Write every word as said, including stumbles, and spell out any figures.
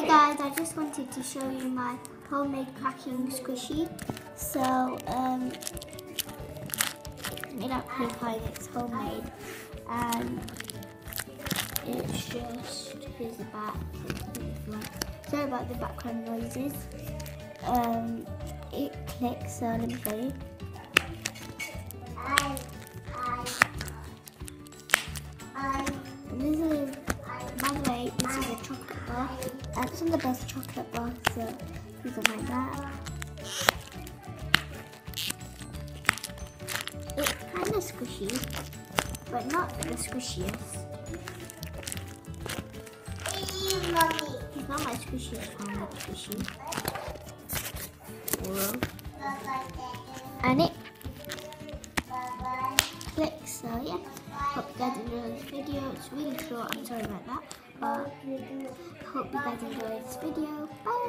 Hey guys, I just wanted to show you my homemade cracking squishy. So, um, made out paper and it's homemade, and it's just, here's the back. Sorry about the background noises. Um, it clicks, so let me show you. And this is, by the way, this is a chocolate bar. And it's not the best chocolate bar, so these are like that. It's kind of squishy, but not the squishiest. It's not my squishiest kind of squishy. Whoa. And it clicks, so yeah. Hope you guys enjoyed this video. It's really short, I'm sorry about that. But hope you guys enjoyed this video. Bye!